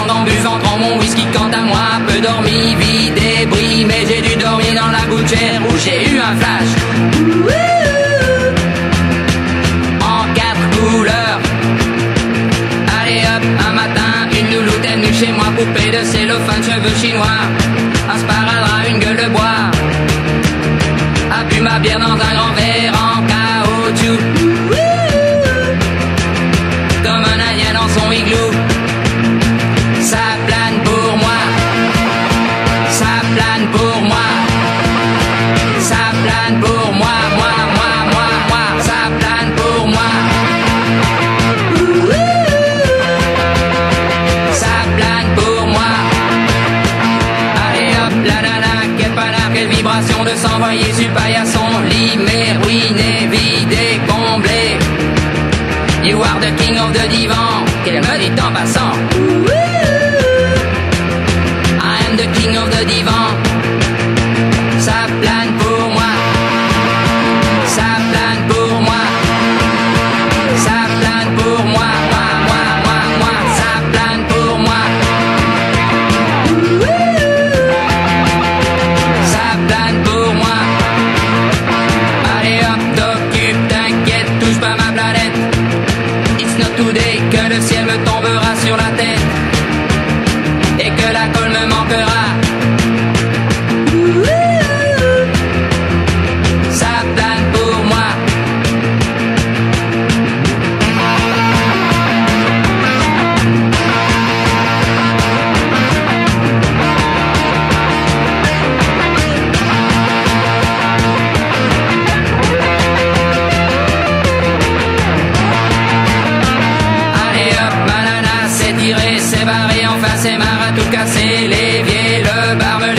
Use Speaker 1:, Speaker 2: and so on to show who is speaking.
Speaker 1: viande en buvant dans mon whisky. Quant à moi, peu dormi, vie débris, mais j'ai dû dormir dans la gouttière où j'ai eu un flash. En 4 couleurs. Allez hop, un matin, une louloute est venue chez moi, poupée de cellophane, cheveux chinois, un sparadrap, une gueule de bois, a bu ma bière dans un grand verre en caoutchouc, comme un indien dans son igloo. Ça plane pour moi, ça plane pour moi, ça plane pour moi, moi, ça plane pour moi. Ça plane pour moi. Allez hop, la nana, quel panard, quelle vibration de s'envoyer sur paillasson. Limé, ruiné, vidé, comblé. You are the king of the divan, qu'elle me dit en passant. I am the king of the divan. Ça plane pour moi. Ça plane pour moi. Ça plane pour moi. Moi. Ça plane pour moi. Ça plane pour moi. Allez hop, t'occupe, t'inquiète, touche pas ma planète. It's not today que le ciel me tombera sur la tête et que la colle me manquera. Ça plane pour moi. Allez hop, banana, c'est tiré, c'est barré, enfin c'est marre à tout casser, l'évier, le barbelé.